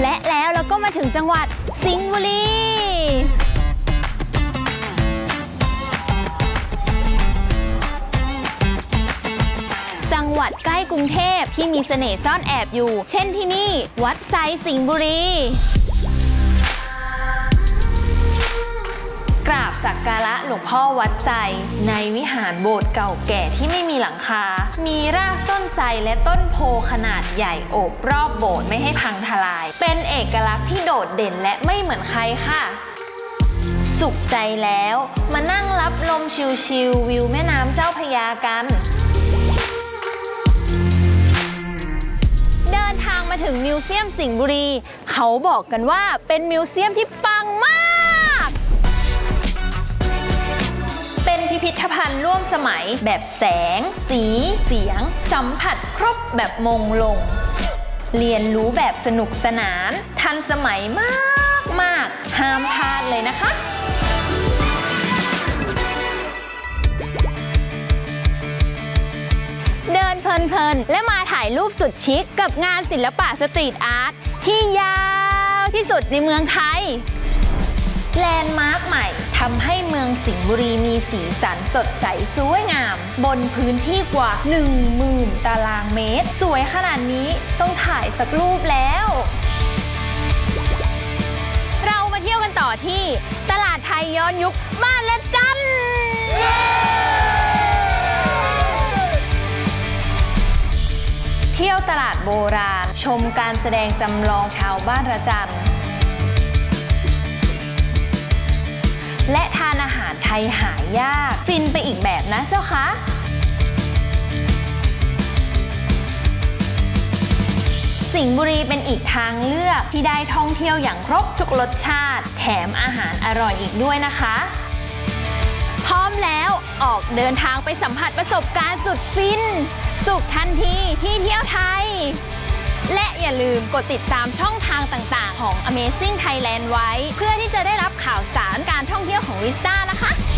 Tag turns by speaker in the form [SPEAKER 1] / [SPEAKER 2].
[SPEAKER 1] และแล้วเราก็มาถึงจังหวัดสิงห์บุรีจังหวัดใกล้กรุงเทพที่มีเสน่ห์ซ่อนแอบอยู่เช่นที่นี่วัดไซสิงห์บุรีกราบสักการะหลวงพ่อวัดไซในวิหารโบสถ์เก่าแก่ที่ไม่มีหลังคามีรากต้นไทรและต้นโพขนาดใหญ่โอบรอบโบสถ์ไม่ให้พังทลายเป็นเอกลักษณ์ที่โดดเด่นและไม่เหมือนใครค่ะสุขใจแล้วมานั่งรับลมชิลๆวิวแม่น้ำเจ้าพระยากันเดินทางมาถึงมิวเซียมสิงห์บุรีเขาบอกกันว่าเป็นมิวเซียมที่ปังมากเป็นพิพิธภัณฑ์ร่วมสมัยแบบแสงสีเสียงสัมผัสครบแบบมงลงเรียนรู้แบบสนุกสนานทันสมัยมากห้ามพลาดเลยนะคะเดินเพลินๆและมาถ่ายรูปสุดชิคกับงานศิลปะสตรีทอาร์ตที่ยาวที่สุดในเมืองไทยแลนด์มาร์คใหม่ทำให้เมืองสิงห์บุรีมีสีสันสดใสสวยงามบนพื้นที่กว่า 10,000 ตารางเมตรสวยขนาดนี้ต้องถ่ายสักรูปแล้วเรามาเที่ยวกันต่อที่ตลาดไทยย้อนยุคบ้านและจันเที่ยวตลาดโบราณชมการแสดงจำลองชาวบ้านระจันและทานอาหารไทยหายากฟินไปอีกแบบนะเจ้าคะสิงห์บุรีเป็นอีกทางเลือกที่ได้ท่องเที่ยวอย่างครบทุกรสชาติแถมอาหารอร่อยอีกด้วยนะคะพร้อมแล้วออกเดินทางไปสัมผัสประสบการณ์สุดฟินสุขทันทีที่เที่ยวไทยและอย่าลืมกดติดตามช่องทางต่างๆของ Amazing Thailand ไว้เพื่อที่จะได้รับข่าวสารการท่องเที่ยวของวิสต้านะคะ